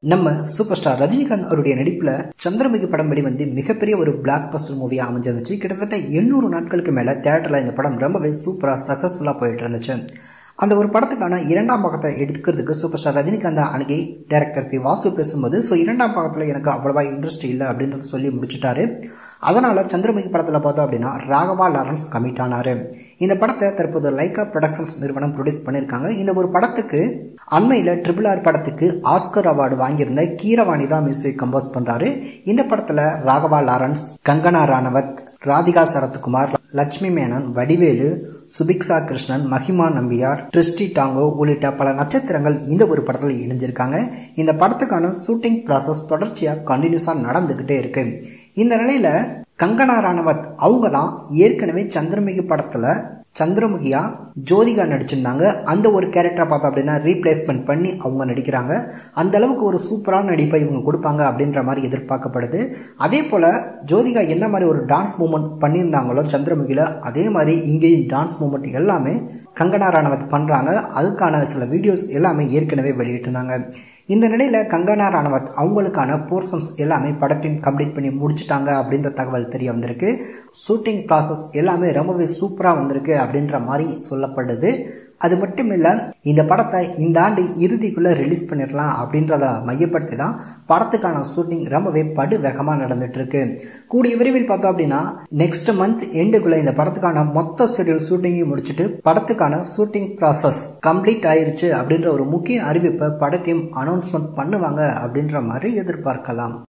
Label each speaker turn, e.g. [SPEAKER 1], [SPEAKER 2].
[SPEAKER 1] நம்ம super star Rajinikanth அவருடைய நடிப்புல சந்திரமுகி படம் வெளிவந்து மிகப்பெரிய ஒரு பிளாக் பஸ்டர் மூவியா அமைஞ்சிருந்துச்சு. கிட்டத்தட்ட 800 நாட்களுக்கு மேல தியேட்டர்ல இந்த படம் ரொம்பவே சூப்பரா சக்சஸ்ஃபுல்லா போயிட்டு இருந்துச்சு. அந்த ஒரு படத்துக்கான இரண்டாம் பாகத்தை எடுக்கிறதுக்கு சூப்பர் ஸ்டார் ரஜினிகாந்த் அணுகி டைரக்டர் P.vasu பேசும்போது இரண்டாம் பாகத்தில் எனக்கு அவ்வளவா இன்ட்ரெஸ்ட் இல்லை அப்படின்றத சொல்லி முடிச்சுட்டாரு. அதனால சந்திரமுகி படத்தில் பார்த்தோம் அப்படின்னா ராகவா லாரன்ஸ் கமிட் ஆனாரு. இந்த படத்தை தற்போது லைகா ப்ரொடக்ஷன்ஸ் நிறுவனம் ப்ரொடியூஸ் பண்ணியிருக்காங்க. இந்த ஒரு படத்துக்கு அண்மையில் RRR படத்துக்கு ஆஸ்கர் அவார்டு வாங்கியிருந்த கீரவாணி தான் மியூசிக் கம்போஸ் பண்றாரு. இந்த படத்துல ராகவா லாரன்ஸ், கங்கனா ராணவத், ராதிகா சரத்குமார், லட்சுமி மேனன், வடிவேலு, சுபிக்ஷா கிருஷ்ணன், மஹிமா நம்பியார், ட்ரிஸ்டி டாங்கோ உள்ளிட்ட பல நட்சத்திரங்கள் இந்த ஒரு படத்தில் இணைஞ்சிருக்காங்க. இந்த படத்துக்கான ஷூட்டிங் ப்ராசஸ் தொடர்ச்சியா கண்டினியூஸா நடந்துகிட்டே இருக்கு. இந்த நிலையில கங்கனா ராணவத் அவங்க தான் ஏற்கனவே சந்திரமுகி படத்துல சந்திரமுகியா ஜோதிகா நடிச்சிருந்தாங்க. அந்த ஒரு கேரக்டரை பார்த்தோம் அப்படின்னா ரீப்ளேஸ்மெண்ட் பண்ணி அவங்க நடிக்கிறாங்க. அந்த அளவுக்கு ஒரு சூப்பரான நடிப்பை இவங்க கொடுப்பாங்க அப்படின்ற மாதிரி எதிர்பார்க்கப்படுது. அதே போல ஜோதிகா என்ன மாதிரி ஒரு டான்ஸ் மூமெண்ட் பண்ணியிருந்தாங்களோ சந்திரமுகியில, அதே மாதிரி இங்கேயும் டான்ஸ் மூமெண்ட் எல்லாமே கங்கனா ராணவத் பண்றாங்க. அதுக்கான சில வீடியோஸ் எல்லாமே ஏற்கனவே வெளியிட்டிருந்தாங்க. இந்த நிலையில கங்கனா ராணவத் அவங்களுக்கான போர்ஷன்ஸ் எல்லாமே படத்தையும் கம்ப்ளீட் பண்ணி முடிச்சுட்டாங்க அப்படின்ற தகவல் தெரிய வந்திருக்கு. ஷூட்டிங் ப்ராசஸ் எல்லாமே ரொம்பவே சூப்பரா வந்திருக்கு அப்படின்ற மாதிரி சொல்லப்படுது. அது மட்டும் இல்ல, இந்த படத்தை இந்த ஆண்டு இறுதிக்குள்ள ரிலீஸ் பண்ணிடலாம் அப்படின்றத மையப்படுத்தி தான் படத்துக்கான ஷூட்டிங் ரொம்பவே படு வேகமா நடந்துட்டு இருக்கு. கூடிய விரைவில் பார்த்தோம் அப்படின்னா நெக்ஸ்ட் மந்த் எண்டுக்குள்ள இந்த படத்துக்கான மொத்த ஷெட்யூல் ஷூட்டிங்கையும் முடிச்சுட்டு படத்துக்கான ஷூட்டிங் ப்ராசஸ் கம்ப்ளீட் ஆயிருச்சு அப்படின்ற ஒரு முக்கிய அறிவிப்பை படத்தையும் அனௌன்ஸ்மெண்ட் பண்ணுவாங்க அப்படின்ற மாதிரி எதிர்பார்க்கலாம்.